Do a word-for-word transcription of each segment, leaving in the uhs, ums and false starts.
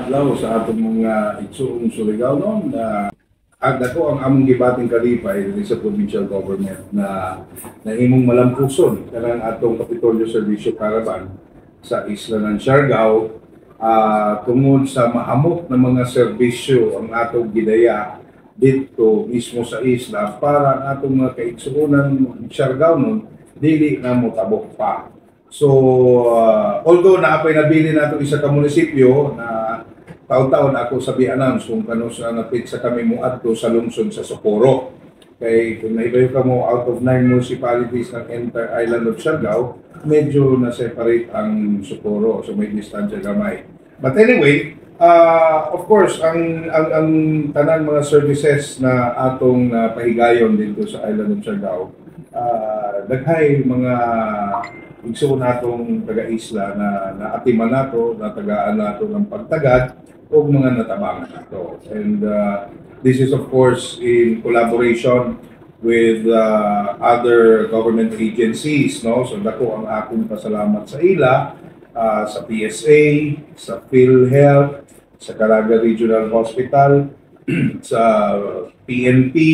Adlaw sa atong mga igsoong Surigao noon na agda ko ang among gibating kalipay diri sa provincial government na nahimong malampuson kanang atong Kapitolyo Servisyo Caravan sa isla ng Siargao uh, tungod sa mahamok na mga serbisyo ang atong gidaya dito mismo sa isla para ang atong mga kaigsuonan Siargao noon dili na motabok pa. So, uh, although naapay nabili nato isa ka munisipyo na taon-taon ako sabi announce kung kano sa napit sa kami mo adto sa lungsod sa Socorro. Kay kung naibayo ka mo out of nine municipalities ng entire island of Siargao, medyo na-separate ang Socorro. So may distansya gamay. But anyway, uh, of course, ang, ang, ang tanan mga services na atong uh, pahigayon dito sa island of Siargao, uh, daghay mga igsoon natong taga-isla na naatiman nato, natagaan nato ng pagtagad o mga natabangan nato. And uh, this is of course in collaboration with uh, other government agencies, no? So dako ang akong pasalamat sa ila, uh, sa P S A, sa PhilHealth, sa Caraga Regional Hospital, sa P N P,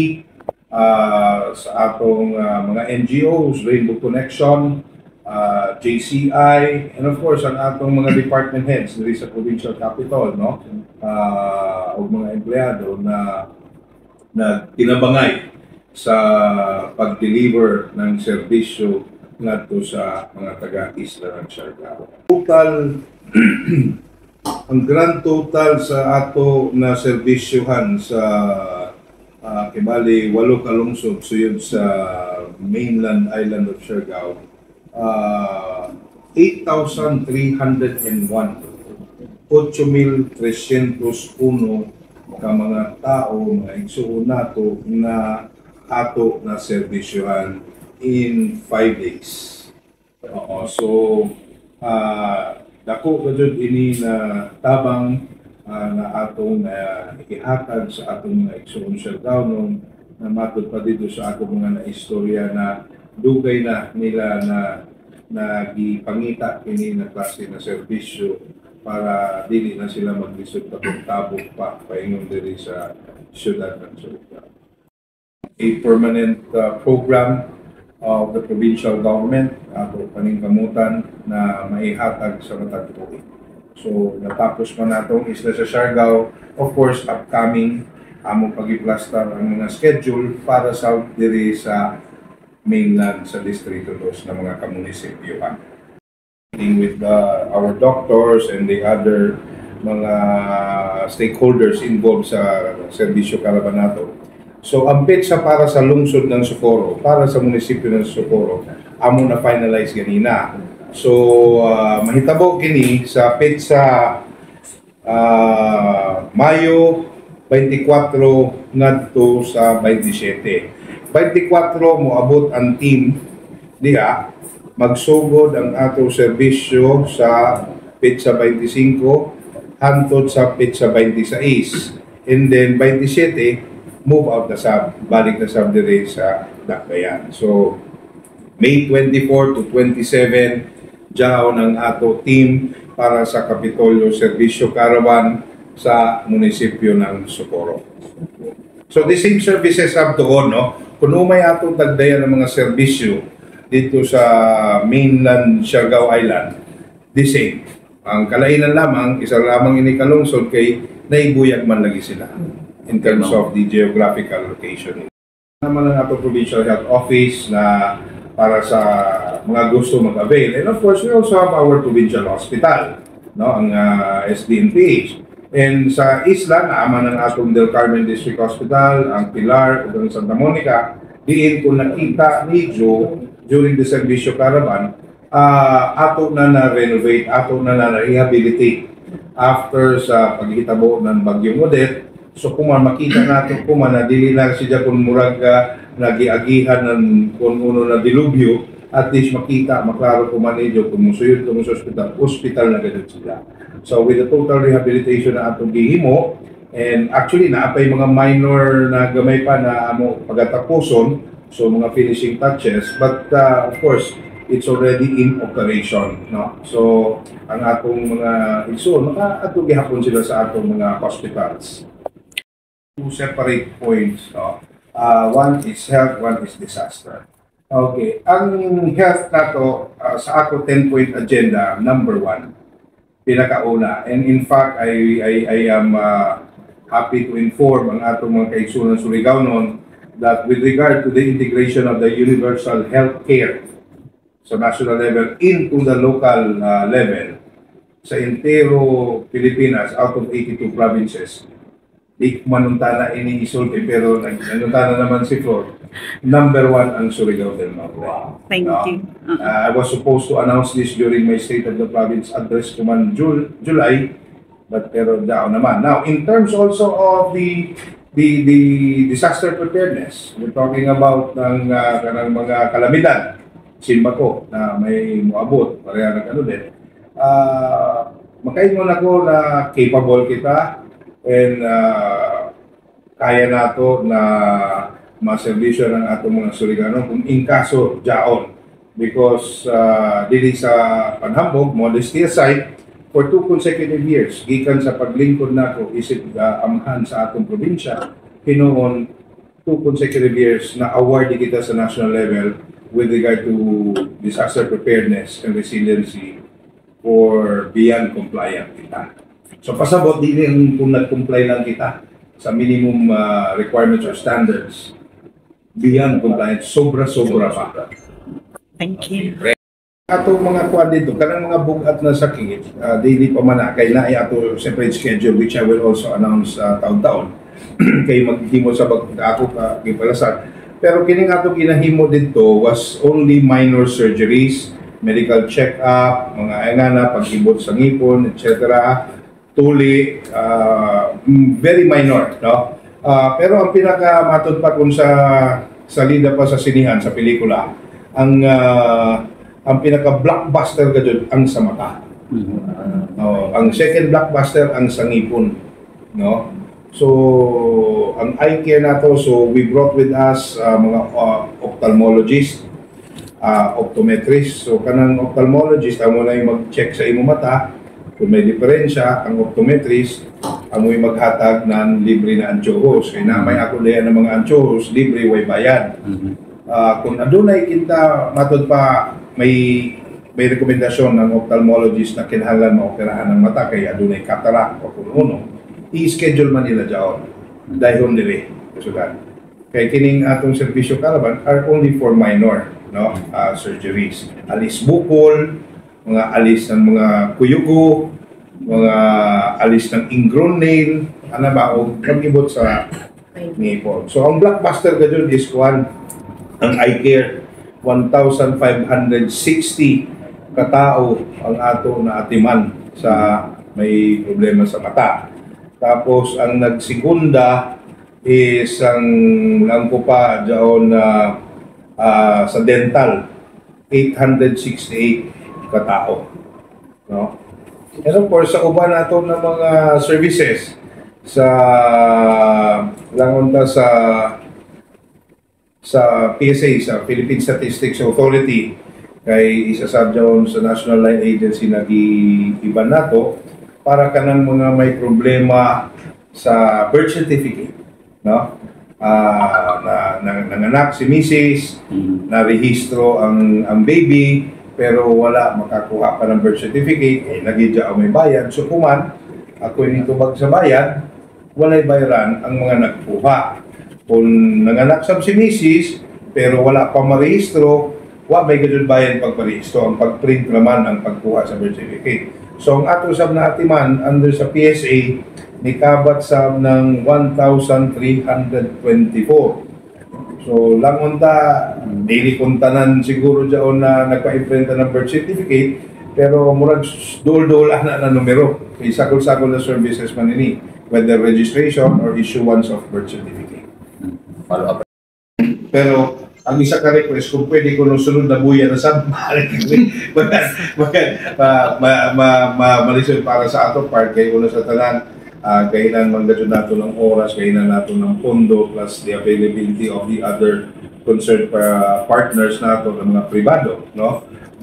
uh, sa atong uh, mga N G Os, Rainbow Connection, Uh, J C I, and of course ang atong mga department heads diri sa provincial capital, no? Uh, o mga empleyado na na tinabangay sa pag-deliver ng serbisyo ngadto sa mga taga-isla ng Siargao. Total ang grand total sa ato na serbisyohan sa uh, kibali walo ka lungsod suyod sa mainland island of Siargao. Uh, eight thousand three hundred one, eight mil trescientos one ka mga tao, mga igsuon nato na ato na serbisyohan in five days. Oo, so, uh, dako kadyon ini na tabang uh, na atong uh, ihatag sa atong mga igsuon Siargao nung na matod pa dito sa atong mga naistorya na dugay na nila na nagipangita kini na klase na serbisyo para dili na sila maglisod tabok pa paingon diri sa siyudad ng Surigao. A permanent uh, program of the provincial government ato paningkamutan na maihatag sa matag tuig. So natapos man natong isla sa Siargao, of course upcoming among pagiplastar ang mga schedule para sa diri sa mainland sa Distrito dos na mga kamunisipyohan. With the, our doctors and the other mga stakeholders involved sa serbisyo Caravan nato. So ang petsa para sa lungsod ng Socorro, para sa munisipyo ng Socorro, amo na finalize ganina. So uh, mahitabo kini sa petsa uh, Mayo twenty-four ngadto sa twenty-seven. twenty-four moabot ang team diha magsugod ang ato serbisyo sa petsa twenty-five hantod sa petsa twenty-six, and then twenty-seven move out na sab balik na sab dire sa Dakbayan. So May twenty-four to twenty-seven jaon ang ato team para sa Kapitolyo Servisyo Caravan sa munisipyo ng Socorro. So the same services have to go, no? Kung umay atong dagdayan ng mga serbisyo dito sa mainland Siargao Island, the same. Ang kalainan lamang, isa lamang ini kalungsod kay naibuyag man lagi sila in terms of the geographical location. Naman ang atong Provincial Health Office na para sa mga gusto mag-avail. And of course, we also have our provincial hospital, no? Ang uh, S D N P H. And sa isla, naaman ng atong Del Carmen District Hospital, ang Pilar, ang Santa Monica, diin kung nakita ni Joe during the Servisyo Caravan, uh, ato na na-renovate, ato na na-rehabilitate after sa paghitabo ng Bagyong Odette. So kung makita natin kung na dili na siya kung murag uh, nagiagihan ng kung uno na dilubyo, at least makita, maklaro kung manidyo, kung musuyod kung sa hospital, hospital na ganun sila. So with the total rehabilitation na atong gihimo, and actually naapay mga minor na gamay pa na amo pagatapuson, so mga finishing touches, but uh, of course it's already in operation, no? So ang atong mga igsoon makaadto gihapon sila sa atong mga hospitals. Two separate points, no? Uh, one is health, one is disaster. Okay, ang health nato uh, sa ako ten-point agenda, number one, pinakauna. And in fact, I I, I am uh, happy to inform ang atong mga kaigsunan Surigao noon that with regard to the integration of the universal health care sa national level into the local uh, level sa entero Pilipinas out of eighty-two provinces, di manuntana ini isulti pero nanuntana naman si Flor. Number one ang Surigao del Norte. Wow. Thank no? you. Uh-huh. Uh, I was supposed to announce this during my State of the Province address ko man Jul July, but pero dao naman. Now, in terms also of the the the disaster preparedness, we're talking about ng uh, kanang mga kalamidad, Simbako na may moabot, pareha ng ano din. Uh, makaingon ako na capable kita and uh, kaya nato na maservisyo ng atong mga Surigano kung in kaso jaon, because uh, dili sa panhambog, modesty aside, for two consecutive years gikan sa paglingkod nako isip uh, amahan sa atong probinsya hinuon two consecutive years na award kita sa national level with regard to disaster preparedness and resiliency for beyond compliant kita. So pasabot din yung kung nag-comply lang kita sa minimum uh, requirements or standards, beyond compliance, sobra-sobra pa. Thank you. Ato mga kuwan dito, kanang mga bugat na sakit, uh, daily pa man na, kay na ato separate schedule which I will also announce uh, taon-taon. Kay magkimo sa bag ako ka gipalasan. Pero kining ato ginahimo dito was only minor surgeries, medical check-up, mga angana, pag-ibot sa ngipon, et cetera. Tuli, uh, very minor, no? Uh, pero ang pinakamatod pa kung sa salida pa sa sinihan, sa pelikula, ang uh, ang pinaka-blockbuster ka dyan, ang sa mata. Mm-hmm. Uh, ang second blockbuster, ang sa ngipon. No? So, ang eye care na to, so we brought with us uh, mga uh, ophthalmologist, uh, optometrist. So, kanang ophthalmologist, amo na yung mag-check sa imo mata. Kung may diferensya, ang optometrist, amoy maghatag ng libre na antiojos. Kaya na may ako liyan ng mga antiojos, libre, way bayad. Mm-hmm. Uh, kung adunay kita matod pa may may rekomendasyon ng ophthalmologist na kinahanglan maoperahan ng mata kay adunay cataract o kung uno, i-schedule man nila diyon dahil dili kasudan. Kay kining atong serbisyo kalaban are only for minor, no, uh, surgeries. Alis bukol, mga alis ng mga kuyugo, mga alis ng ingrown nail, ano ba, o pag-ibot sa ngipon. So ang blockbuster ka dyan is one, ang eye care, one thousand five hundred sixty katao ang ato na atiman sa may problema sa mata. Tapos ang nagsigunda is ang lang ko pa dyan na uh, sa dental, eight hundred sixty-eight katao. No? And of course, sa uban nato ng mga services sa langonta sa sa P S A, sa Philippine Statistics Authority, kay isa sa dyan sa National Line Agency na iban nato para kanang mga may problema sa birth certificate, no? Uh, na, na nanganak si Missus, na rehistro ang ang baby, pero wala makakuha pa ng birth certificate, eh, nagidya o may bayad. So kuman, ako yung tubag sa bayad, walay bayaran ang mga nagkuha. Kung nanganak sa si Missus, pero wala pa marehistro, wa may gadyon bayan pagparehistro. Ang pagprint naman ang pagkuha sa birth certificate. So ang ato sab na atiman, under sa P S A, nikabat sab ng one thousand three hundred twenty-four. So langon ta, daily kuntanan siguro dyan na nagpa-imprenta ng birth certificate, pero murag dol-dol ana na numero. Kay sakol-sakol na services man ini, whether registration or issuance of birth certificate. Follow up. Pero ang isa ka request, kung pwede ko nung sunod na buya na sa baka ma ma ma malisod para sa ato part kay uno sa tanan, uh, kailan manggadyo nato ng oras, kailan nato ng pondo, plus the availability of the other concerned uh, partners nato ng mga pribado, no?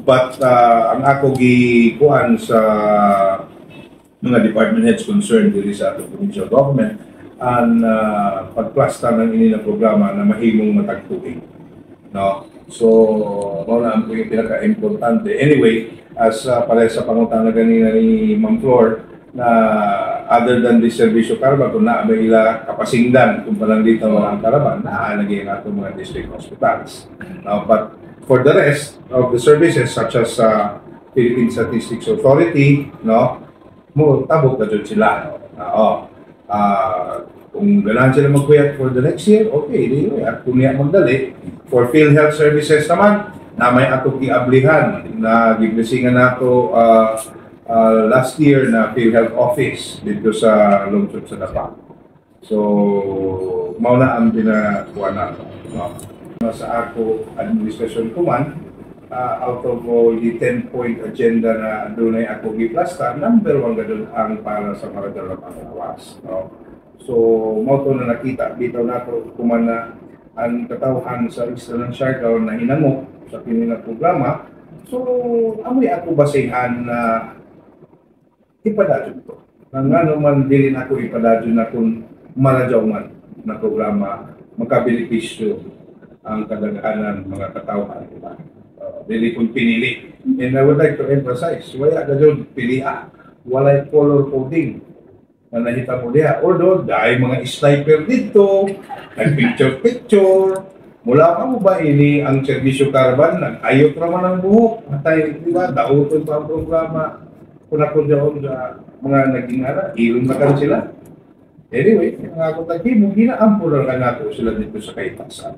But uh, ang ako gikuan sa mga department heads concerned diri sa atong provincial government ang uh, pagplasta ng ini na programa na mahimong matagtuig. No? So, mao na ang yung pinaka-importante. Anyway, as uh, pala sa pangutana ganina ni Ma'am Flor, na other than the servisyo karaban, kung naa may ila kapasingdan, kung palang dito walang karaban, naaalagay ang atong mga district hospitals. Now, but for the rest of the services, such as uh, Philippine Statistics Authority, no, mo tabok na dyan sila. Oo. Uh, kung ganahan sila magkuyat for the next year, okay, di at kung niya magdali. For PhilHealth Services naman, na may atong giablihan na giblesingan nato uh, uh, last year na PhilHealth Office dito sa lungsod sa Dapa. So, mao na ang pinakuha nato. No? Sa ako, administrasyon ko man, uh, out of all the ten-point agenda na doon ay ako giplasta, number one gadol ang para sa Maradal na Pangawas. No? So, mao to na nakita, bitaw nato kuman na ang katawhan sa isla ng Siargao na hinamo sa pininang programa. So, amoy ako basihan na ipadadyon ko. Ang ano man din ako ipadadyon na kung maradyaw man na programa, magkabilipisyo ang kadaghanan mga katawhan. Uh, dili kung pinili. And I would like to emphasize, wala ka dyan pilia. Walay color coding na nahita mo diya. Although, dahil mga sniper dito, nag-picture-picture, mula pa mo ba ini ang servisyo karaban, nag-ayot naman ang buhok, matay, di ba, dauton pa ang programa, kung ako dyan sa mga naging ara, ilong na kan sila. Anyway, mga kutagi mo, ginaampo lang nato sila dito sa Kaitasan.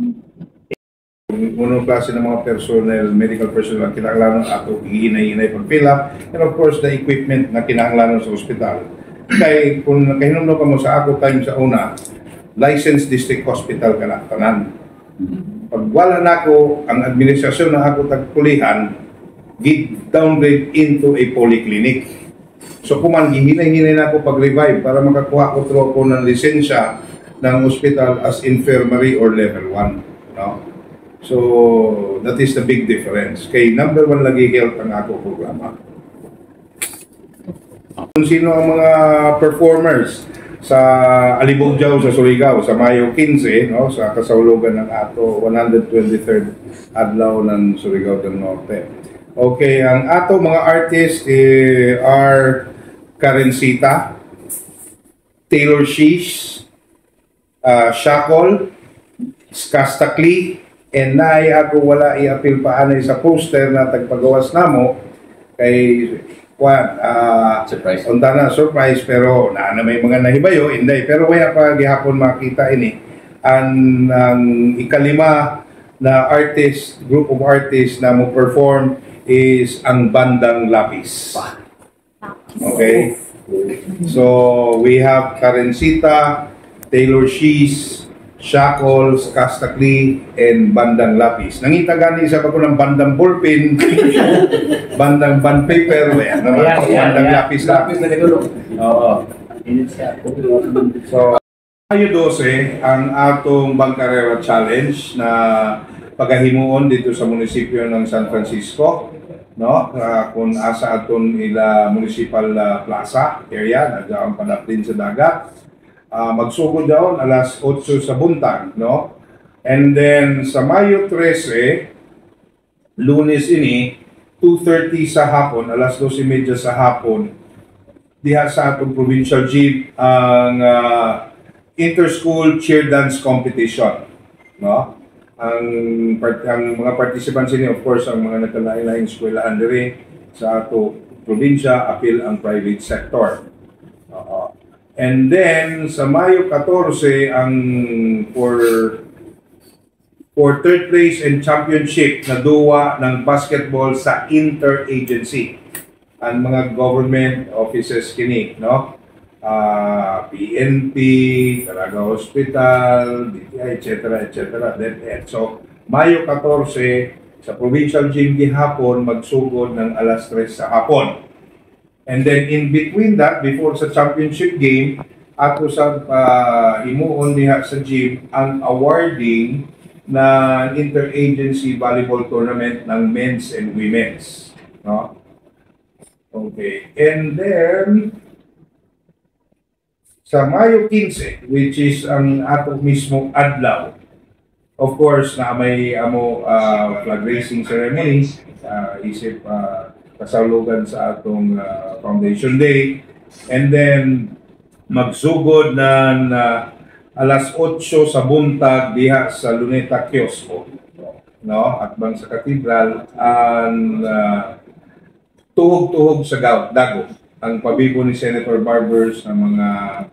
Unong klase ng mga personnel, medical personnel, kinakalanon ato, iinay-inay pag-fill up, and of course, the equipment na kinakalanon sa ospital. Kaya kung kahinumno ka mo sa ako time sa una, licensed district hospital ka na, tanan. Pag wala na ako, ang administrasyon na ako tagpulihan, gi-downgrade into a polyclinic. So kung man, gihinay-hinay na ako pag-revive para makakuha ko through ako ng lisensya ng hospital as infirmary or level one. No? So, that is the big difference. Kay number one lagi health ang ako programa. Kung sino ang mga performers sa Alibugjaw sa Surigao sa Mayo fifteen, no, sa kasaulogan ng ato one hundred twenty-third adlaw ng Surigao del Norte. Okay, ang ato mga artists eh, are Karencita, Taylor Sheesh, uh, Shackle, Skastakli, and naay ako wala i-apil pa anay sa poster na tagpagawas namo kay What, uh, surprise. Unta na, surprise, pero na, na may mga nahibayo, hindi. Pero wala pa gihapon makita ini. Ang, ang ikalima na artist, group of artists na mo perform is ang Bandang Lapis. Okay? So, we have Karencita, Taylor Sheesh, Shackles, Kastakli, and Bandang Lapis. Nangita gani isa pa ko ng Bandang Ballpen, Bandang Band Paper, yan naman, yeah, yeah, Bandang yeah. Lapis. Lapis na nigulo. Oo. So, Mayo twelve, ang atong Bangkarera Challenge na pagahimuon dito sa munisipyo ng San Francisco, no? Uh, kung asa aton ila municipal uh, plaza area, nagdaang padaplin sa dagat. Uh, magsugod daw alas eight sa buntag, no? And then sa Mayo thirteen, Lunes ini, two thirty sa hapon, alas twelve thirty sa hapon, diha sa atong provincial gym ang uh, inter-school cheer dance competition, no? Ang, part, ang mga participants ini, of course, ang mga nagkalain-laing eskwelahan diri sa ato probinsya, apil ang private sector. Uh, And then, sa Mayo fourteen, ang for, for third place and championship na duwa ng basketball sa interagency. Ang mga government offices kini, no? Uh, P N P, Caraga Hospital, D T I, et cetera, et cetera. So, Mayo fourteen, sa provincial gym gihapon, magsugod ng alas tres sa hapon. And then in between that, before sa championship game, ato sa uh, imuon niya sa gym ang awarding na interagency volleyball tournament ng men's and women's. No? Okay. And then, sa Mayo fifteen, which is ang ato mismong adlaw, of course, na may amo uh, flag raising ceremony, uh, isip uh, kasalugan sa atong uh, Foundation Day. And then, magsugod na, na alas otso sa buntag diha sa Luneta Kiosco, no? At bang sa katedral ang uh, tuhog-tuhog sa gaw, dago ang pabibo ni Senator Barbers ng mga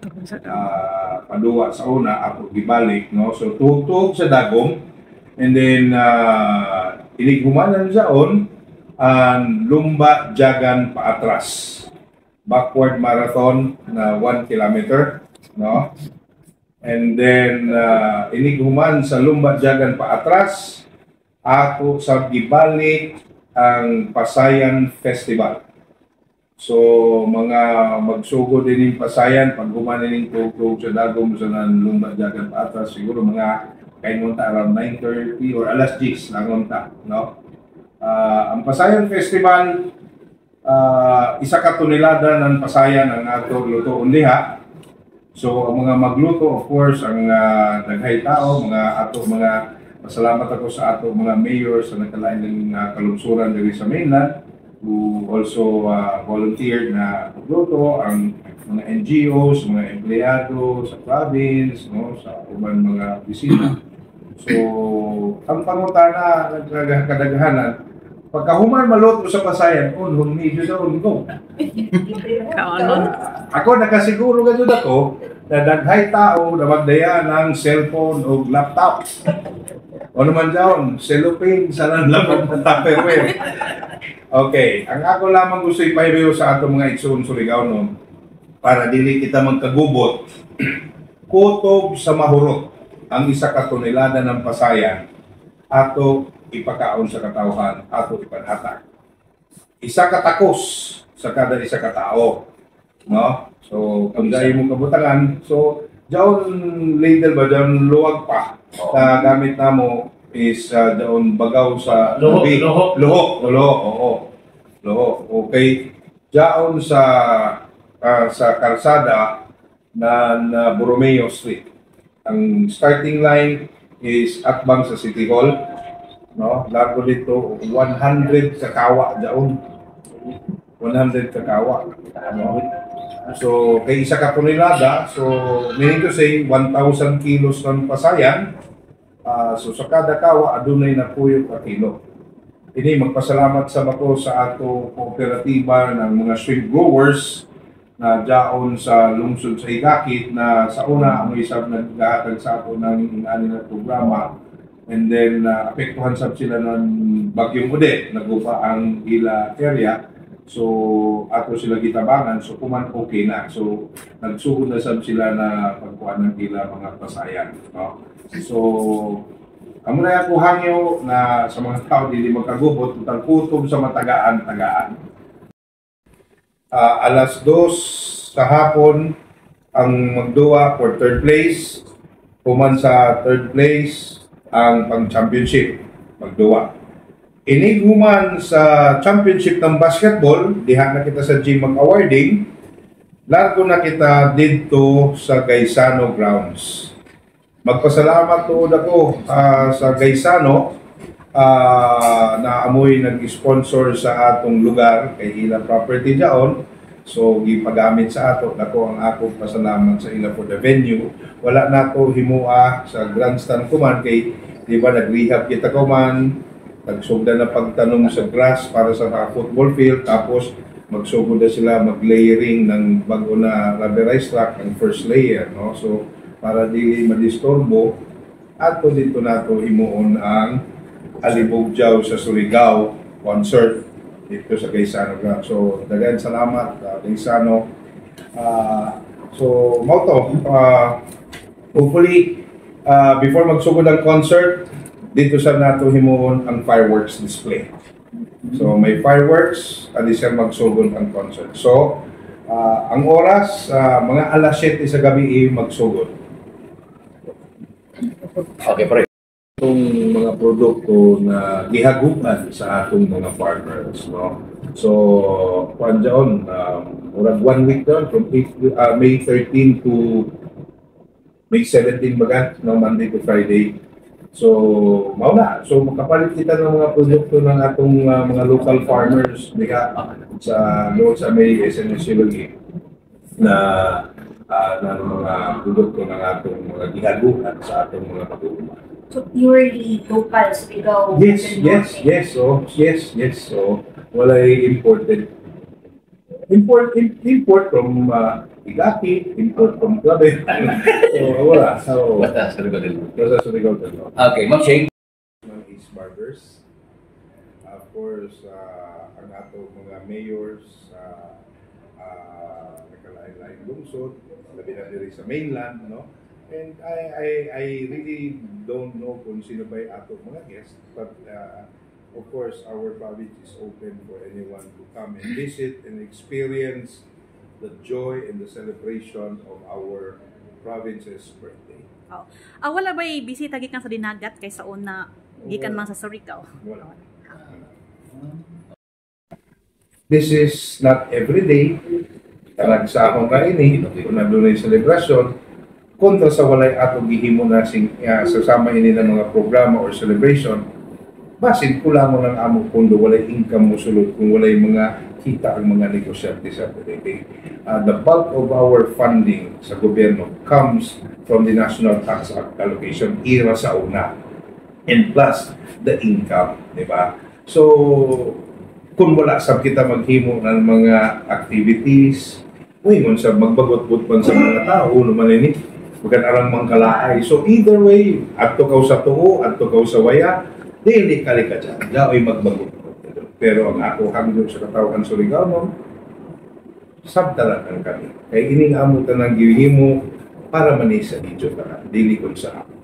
uh, paduwa sa una ako gibalik, no? So tuhog-tuhog sa dagom, and then uh, inighumanan saon ang lumba jagan paatras, backward marathon na one kilometer, no? And then uh, inighuman sa lumba jagan paatras ako sa gibalik ang Pasayan Festival. So, mga magsugod din yung Pasayan, pag gumanin yung tugtog sa dagom sa lumba jagan paatras, siguro mga kain munta around nine thirty or alas diyes lang munta, no? Uh, ang Pasayan Festival, uh, isa ka tonelada ng Pasayan ang ato lutoon diha. So, ang mga magluto, of course, ang uh, daghay tao, mga ato mga pasalamat ako sa ato mga mayor sa nagkalain ng uh, kalungsuran diri sa mainland, who also uh, volunteered na magluto, ang mga N G Os, mga empleyado sa province, no, sa ubang mga opisina. So, ang pangutana nagkadaghanan, pagkahuman maluto sa Pasayan, on, on, medyo daw, go. Kaon. Ako nakasiguro gano'n ako na daghay tao na magdaya ng cellphone o laptop. O naman dyan, cellophane sa laman ng Tupperware. Okay, ang ako lamang gusto ipahibayo sa atong mga igsoon Surigao no, para dili kita magkagubot, kutob sa mahurot ang isa ka tonelada ng Pasayan ato ipakaon sa katawhan, ato ipanhatag. Isa ka takos sa kada isa ka tao, no? So, kung dahil mo kabutangan, so, dyan ladle ba, dyan luwag pa, na gamit na mo is uh, dyan bagaw sa Luho, tubig. luho. Luho, luho, oo. Luho, okay. Dyan sa uh, sa kalsada na, na Borromeo Street. Ang starting line is atbang sa City Hall, no? Largo dito, one hundred kakawa dyan. one hundred kakawa. No? So, kay isa ka tonelada, so, meaning to say, one thousand kilos ng Pasayan. Uh, so, sa kada kawa, adunay na puyo ka kilo. Ini, magpasalamat sa ako sa ato kooperatiba ng mga shrimp growers na dyaon sa lungsod sa Igakit na sa una, ang isang naghahatag sa ako ng inani na programa. And then, uh, apektuhan sab sila ng Bagyong Ude, nagupa ang ila area. So, ato sila gitabangan, so kuman okay na. So, nagsugod na sab sila na pagkuhan ng ila mga Pasayan. No? So, amo na ako hangyo na sa mga tao dili magkagubot, tutang kutob sa matagaan-tagaan. Uh, alas dos sa hapon, ang magduwa for third place. Kuman sa third place, ang pang-championship, magduwa. Inighuman sa championship ng basketball, diha na kita sa G M A C awarding, largo na kita dito sa Gaisano Grounds. Magpasalamat tuod ako uh, sa Gaisano uh, na amoy nag-sponsor sa atong lugar kay ila property dyaon. So, gipagamit sa ato, dako ang ako pasalamat sa ila for the venue. Wala na ako himua sa grandstand kuman kay di ba nag-rehab kita kuman, nagsugda na pagtanong sa grass para sa football field, tapos magsugod na sila mag-layering ng bago na rubberized track, ang first layer, no? So, para dili madisturbo, ato dito nato himuon ang Alibugjaw sa Surigao concert dito sa Gaisano Ground. So, dagan salamat, uh, Gaisano. Uh, so, mo to, uh, hopefully, uh, before magsugod ang concert, dito sa nato himuon ang fireworks display. So may fireworks, adi siya magsugod ang concert. So uh, ang oras, uh, mga alas siyete sa gabi magsugod. Okay, pre. itong mga produkto na gihagutan sa atong mga farmers, no? So, kuan dyan, um, murag one week doon, from April, uh, May thirteen to May seventeen baga, no, Monday to Friday. So, mao na. So, makapalit kita ng mga produkto ng atong uh, mga local farmers diha sa doon sa may S N S Silogit na uh, na mga produkto ng atong mga gihagutan sa atong mga magulang. So purely local, so ikaw... Yes, yes, yes, so, yes, yes, so, walay imported. Import, im- import from uh, Igati, import from Clave. So, wala. So, Basta sa lugar din. nasa Surigao din. Okay, Ma'am Shane. Ng East Barbers. Of course, uh, ang ato mga mayors, uh, uh, nakalain-lain lungsod, labi na diri sa mainland, no? And I, I, I really don't know kung sino ba yung ato mga guests, but uh, of course, our province is open for anyone to come and visit and experience the joy and the celebration of our province's birthday. Oh. Ah, wala ba'y bisita gikan sa dinagat kaysa una gikan man sa Surigao? Wala. This is not every day. Talag sa akong kaini, kung na doon yung celebration, kontra sa walay ato gihimo na sing uh, sasama ini ng mga programa or celebration, basin kulang mo ng among pondo, walay income mo sulod kung walay mga kita ang mga negosyante sa Pilipinas. Uh, the bulk of our funding sa gobyerno comes from the National Tax Allocation, ira sa una, and plus the income, di ba? So, kung wala sab kita maghimo ng mga activities, uy, sa magbagot-butban sa mga tao, naman ini, bukan arang mangkalaay. So either way, adto ka sa tuo, adto ka sa waya, dili kali ka dyan. Daoy magbagot. Pero ang ako hanggang sa katawhan Surigao, no, sabtalan ang kami. Kaya ining amo tanang gihimo para manisa idyo ta. Dili kun sa ako.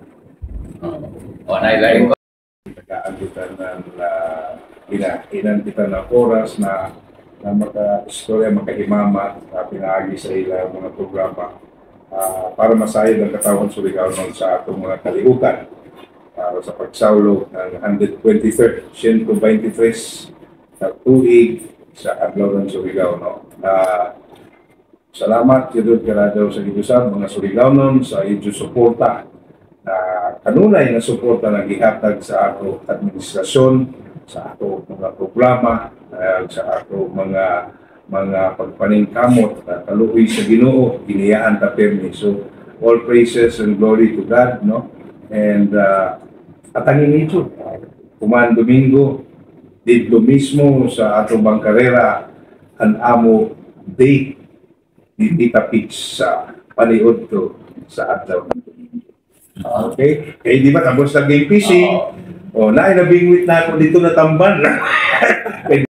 Oh, nailain ko. Nagkaagitan ng uh, ina, inan kita na oras na na maka-istorya, makahimama, uh, pinaagi sa ilang mga programa uh, para masayad ang katawhan Surigao nun sa atong mga kalihukan para sa pagsawlo ng one hundred twenty-third, one hundred twenty-three sa tuig sa adlaw ng Surigao. No? Uh, salamat, yun karadaw sa Gibusan, mga Surigao nun, sa inyo suporta na kanunay na suporta na gihatag sa ato administrasyon, sa ato mga programa, uh, sa ato mga mga pagpaningkamot at kaluoy sa Ginoo, giniyaan ta permi. So all praises and glory to God, no? And uh, at ang ito, kuman Domingo, dito mismo sa ato bangkarera, ang amo date di Tita Peach sa paniod to sa adlaw. Okay? Eh di ba tapos sa game fishing? Oh, na inabingwit na ako dito na tamban.